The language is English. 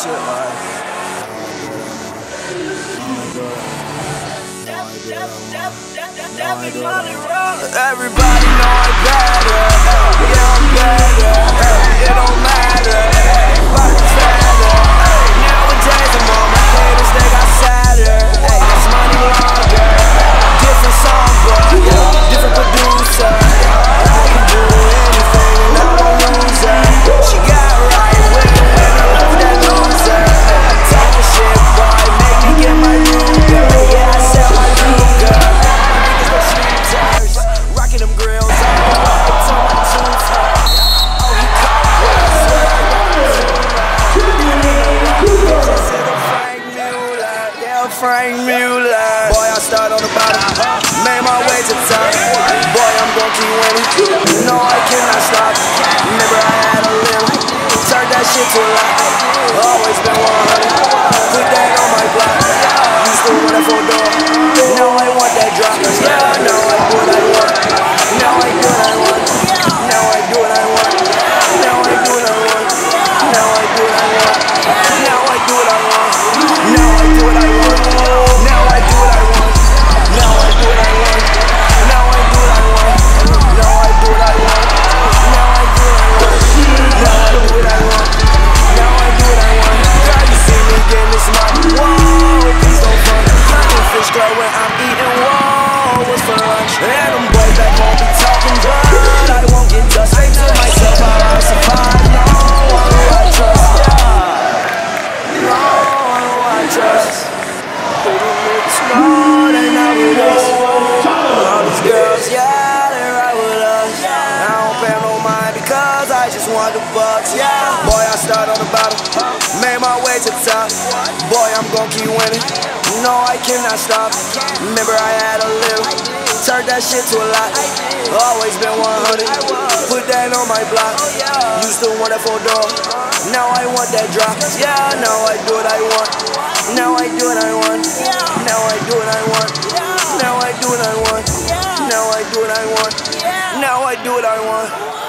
shit like. Everybody know I'm better. Yeah, I'm better. It don't matter. Everybody's better. Nowadays I'm on my haters, they got sadder. It's money longer. Different song, but different producer. I can do anything and I won't lose her. She got right with the winner, left that loser. Talking shit, boy, make me get my Ruger. Yeah, I sell my Ruger. Niggas go shooters, rocking them grills. Until my tooth hurt. Oh, he cold blood, so I got my Frank Mueller. Boy, I start on the bottom, made my way to the top. Boy, I'm gon' keep winning. No, I cannot stop. Remember I had a little, turned that shit to a lot. Always been 100, put that on my block. Used to run that 4-door, now I want that drop. Yeah, now I do what I want. Now I do what I want. Now I do what I want. Now I do what I want. Now I do what I want. Now I do what I want. Now I do what I want. Now I do what I want. Now I do what I want. Now I do what I want. Now I do what I want. Now I do what I want. Now I do what I want. Now I do what I want. Girl, you see me getting this money. Whoa, please don't front. Nothing fish girl when I'm eating. Whoa, what's for lunch? And them boys back home be talking, but I won't get touched. Straight to myself, I survive. No one who I trust. No one who I trust. No, they not with us. All these girls, yeah, they right with us. I don't pay no mind because I just want the bucks, yeah. Boy, I start on the bottom, made my way to the top. Boy, I'm gon' keep winning. No, I cannot stop. Remember I had a little, turned that shit to a lot. Always been 100, put that on my block. Used to want that 4-door, now I want that drop. Yeah, now I do what I want. Now I do what I want. Now I do what I want. Now I do what I want. Now I do what I want. Now I do what I want.